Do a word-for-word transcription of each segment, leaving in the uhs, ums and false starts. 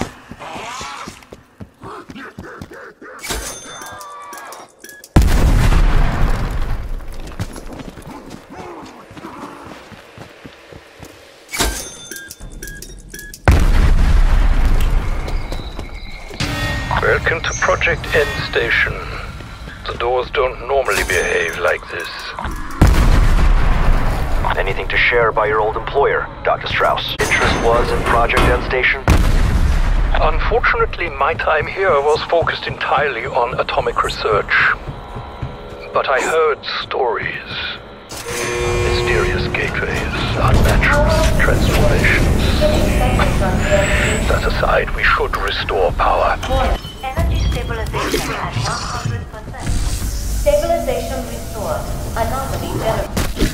Welcome to Project End Station. The doors don't normally behave like this. Anything to share by your old employer, Doctor Strauss? Interest was in Project End Station? Unfortunately, my time here was focused entirely on atomic research. But I heard stories. Mysterious gateways, unnatural transformations. That aside, we should restore power. Energy stabilization at one hundred percent. Stabilization restored. Anomaly generated.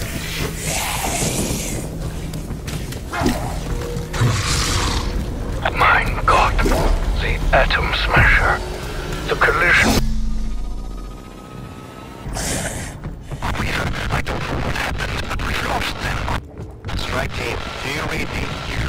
My God, the atom smasher, the collision. I don't know what happened, but we've lost them. That's right, team. Do you read me?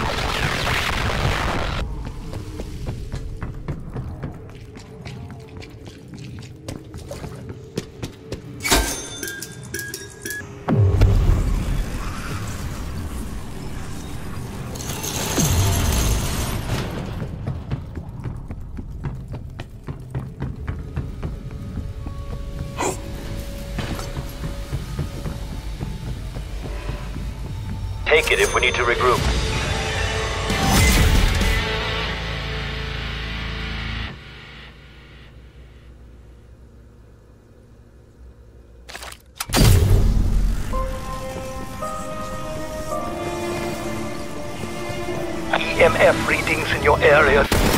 Take it if we need to regroup. E M F readings in your area